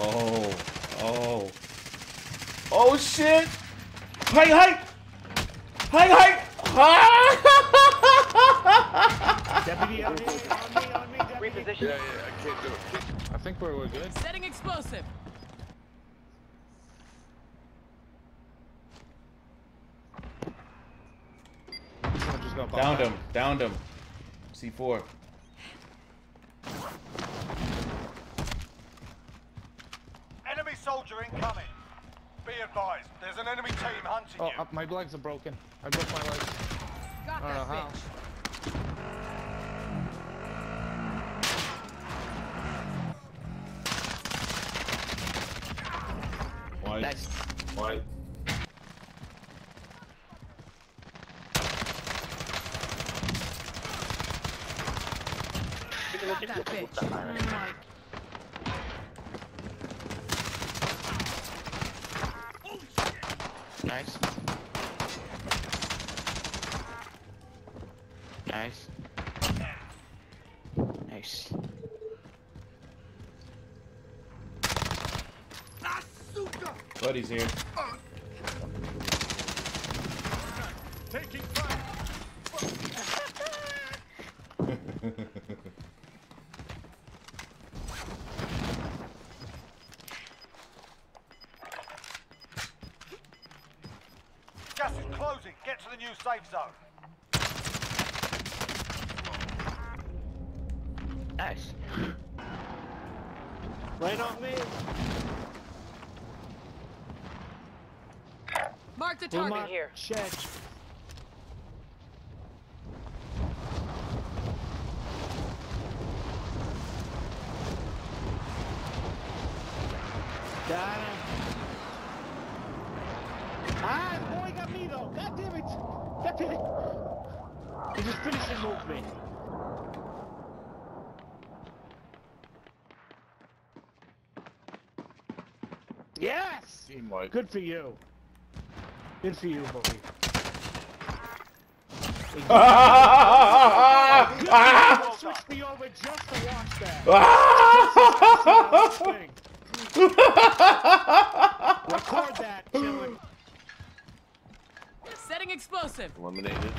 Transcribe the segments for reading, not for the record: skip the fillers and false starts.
Oh. Oh. Oh shit! Hey! Deputy on me, deputy. Reposition. Yeah, I can't do it. I think we're good. Setting explosive. Someone just got Downed him. C4. Enemy soldier incoming. Be advised, there's an enemy team hunting you. Oh, my legs are broken. I broke my legs. Got I don't know that how. bitch. White. Nice. White. Got that bitch. Nice. Nice. Nice. Buddy's here. Taking fire. Gas is closing. Get to the new safe zone. Nice. Right on me. Mark the Blue target mark, here. shed. Got him. Ah, the boy got me though. God damn it. God damn it. He just finished his movement. Yes! Team white. Good for you. Good for you, buddy. Switch me over just to watch that. Record that, chillin'. Setting explosive. Eliminated.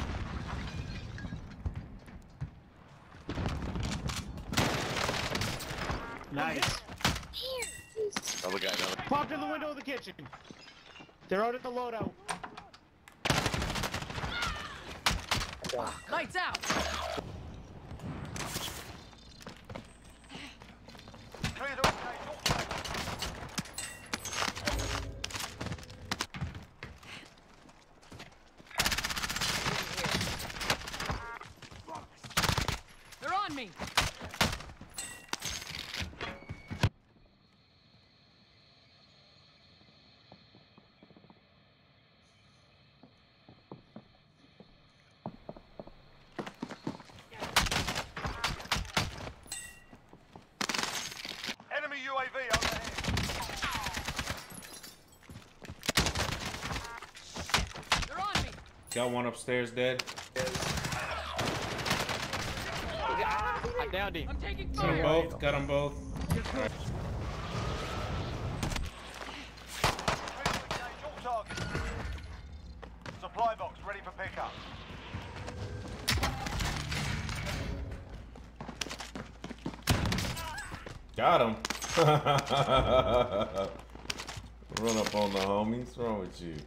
Nice. Another guy, another. Popped in the window of the kitchen. They're out at the loadout. Lights out. Clear the rotate. They're on me. Enemy UAV overhead. They're on me. Got one upstairs dead. I downed him. I'm taking Got them fire. both. Got them both. Engage all targets. Supply box ready for pickup. Got him. Run up on the homies. What's wrong with you?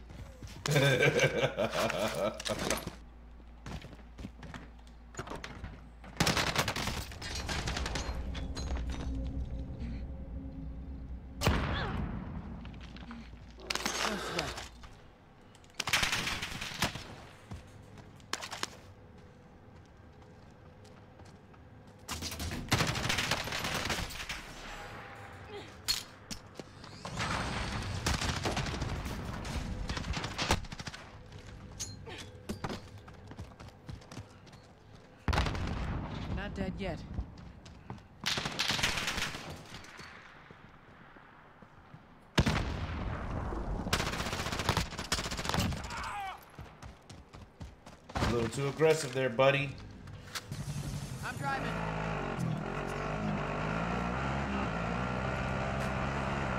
Not dead yet. A little too aggressive there, buddy. I'm driving.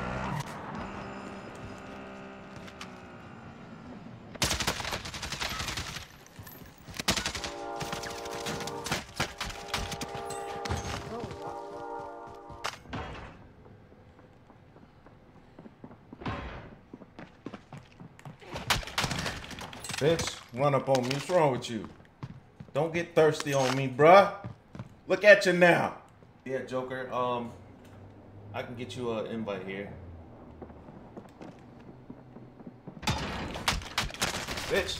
Bitch, run up on me. What's wrong with you? Don't get thirsty on me, bruh. Look at you now. Yeah, Joker. I can get you an invite here. Bitch.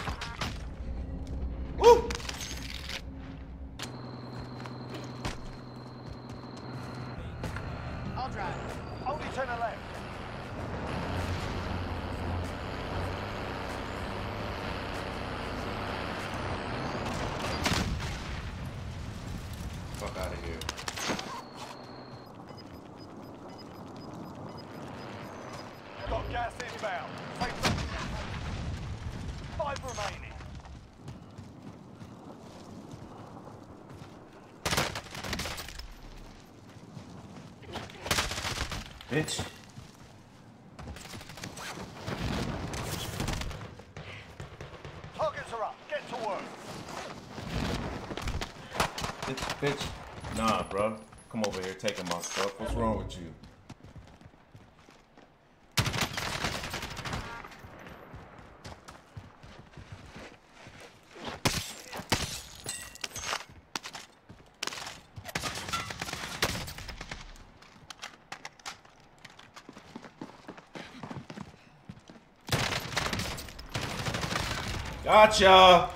Woo! I'll drive. Only 10 are left. Fuck out of here. Got gas inbound. Take some. 5 remaining. Bitch. Targets are up. Get to work. Bitch. Nah, bro. Come over here taking my stuff. What's wrong with you? Gotcha!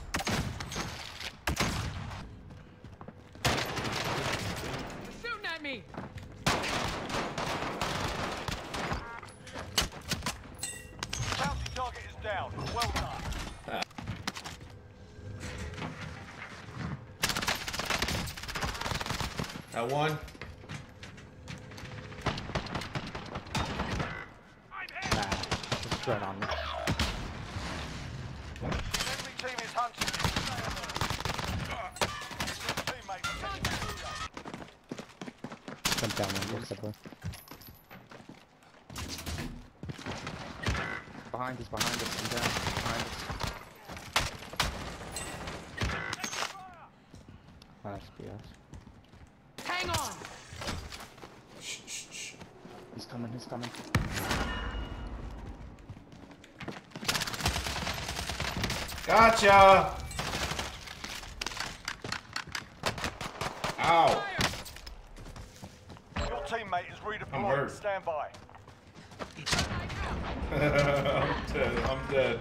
Shooting at me! Bounty target is down. Well done. That one. Just right on me. Enemy team is hunting. Teammates. Jump down there. Looks that way. Behind us, and down. Behind us. Last BS. Hang on! Shh. He's coming. Gotcha! Ow! Your teammate is I'm redeploying. hurt. Stand by. I'm dead.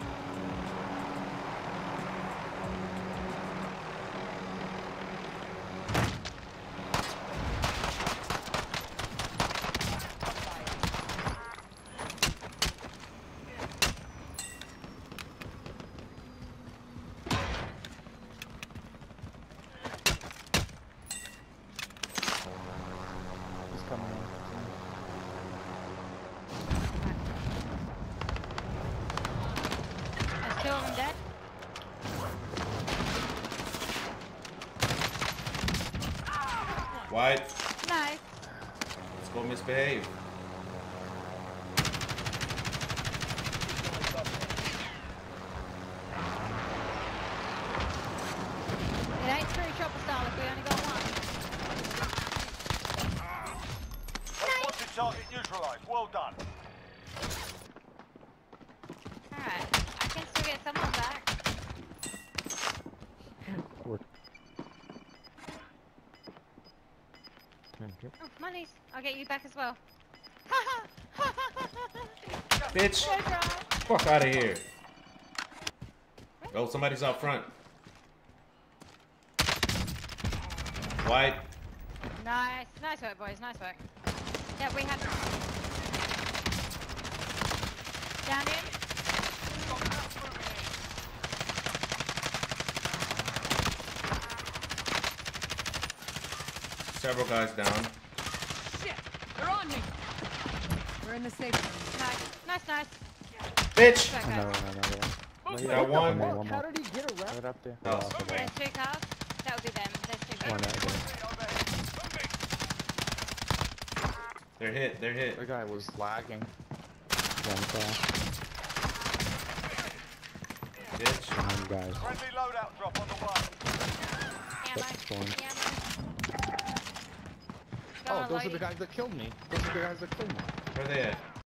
He's coming. I still am dead. White. Nice. Let's go misbehave. It ain't true chopper style if we only got one. Wanted target neutralized. Well done. Alright. I can still get someone back. Oh, monies. I'll get you back as well. Bitch. Good job. Fuck out of here. Oh, somebody's out front. White. Nice. Nice work, boys. Nice work. Yeah, we have... Down in. Several guys down. Shit! They're on me! We're in the safe zone. Nice. Bitch. Good Another work, one. Got one. One How more. did he get around? Right up there. Oh, guys. There's 2 cars. That would be them. There's 2 One cars. out there. They're hit. The guy was lagging. One crash. Bitch. Behind you guys. Friendly loadout drop on the way. Ammo. Going. Ammo. Oh, those are the guys that killed me. Where they at?